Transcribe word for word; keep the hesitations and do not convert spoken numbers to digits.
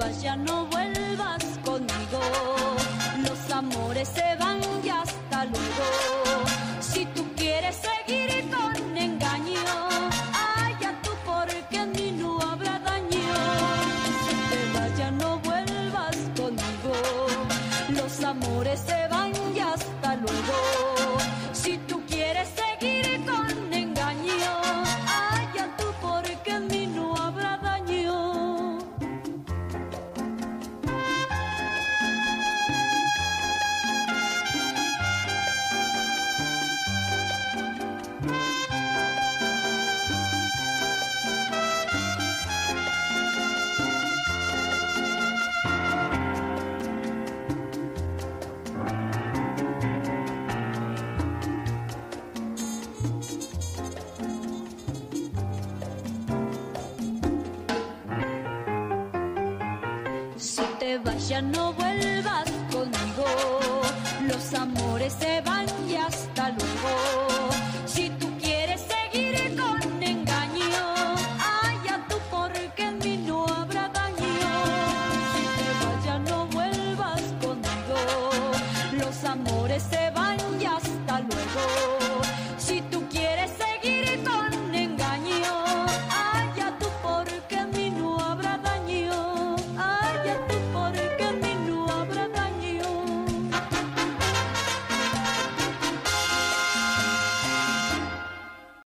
vas ya no vuelvas conmigo. Los amores se van y hasta luego. Si tú quieres seguir con engaño, allá tú porque en mí no habrá daño. Si te vas ya no vuelvas conmigo. Los amores se van y hasta luego. Si tú quieres seguir con engaño, allá tú porque en mí no habrá daño. Si te vas ya no vuelvas conmigo. Los amores se van